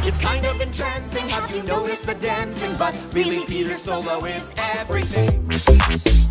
It's kind of entrancing, have you noticed the dancing? But really Peter's solo is everything.